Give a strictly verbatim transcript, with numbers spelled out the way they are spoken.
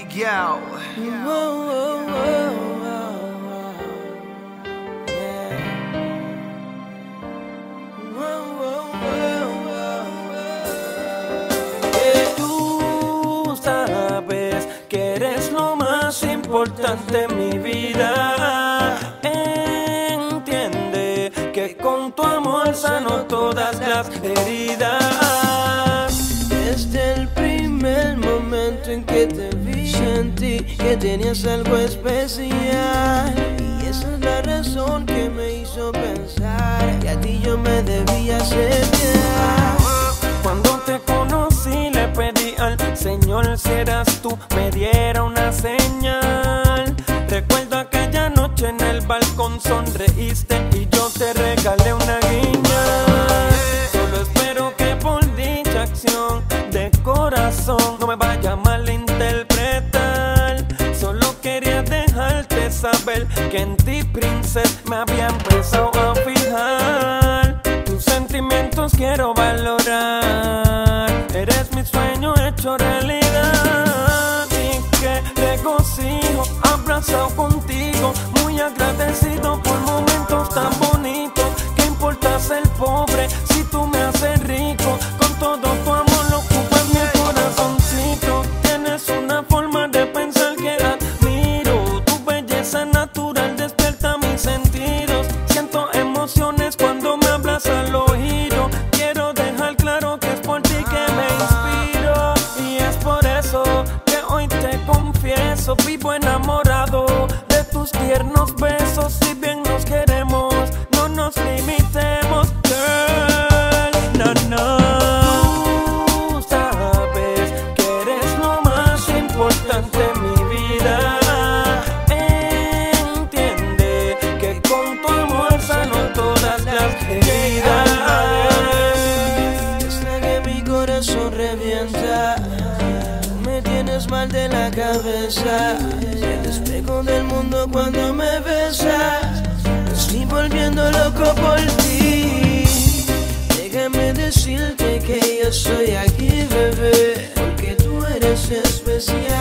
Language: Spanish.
Miguel. Whoa, whoa, whoa, whoa, yeah. Whoa, whoa, whoa, whoa. Yeah. Tú sabes que eres lo más importante en mi vida. Entiende que con tu amor sano todas las heridas. Desde el primer momento en que te vi, sentí que tenías algo especial. Y esa es la razón que me hizo pensar que a ti yo me debía acercar. Cuando te conocí le pedí al Señor si eras tú me diera una señal. Recuerdo aquella noche en el balcón sonreíste y yo te regalé una guiña. Solo espero que por dicha acción de corazón no me vaya a malinterpretar. Solo quería dejarte saber que en ti, princesa, me había empezado a fijar. Tus sentimientos quiero valorar. Eres mi sueño hecho realidad. Y que regocijo abrazado contigo, muy agradecido por momentos tan bonitos. ¿Qué importa ser pobre si tú me haces rico? Con todo tu amor lo ocupas mi corazoncito. Tienes una forma de pensar que admiro. Tu belleza natural despierta mis sentidos. Siento emociones cuando me hablas al oído. Quiero dejar claro que es por ti que me inspiro. Y es por eso que hoy te confieso, vivo enamorado de tus tiernos besos. Si bien nos queremos, no nos limitemos, girl, no, no. Tú sabes que eres lo más importante en mi vida. Entiende que con tu amor sano todas las heridas. Es la que mi corazón revienta. Me tienes mal de la cabeza. El espejo del mundo cuando me besas. Me estoy volviendo loco por ti. Déjame decirte que yo estoy aquí, bebé, porque tú eres especial.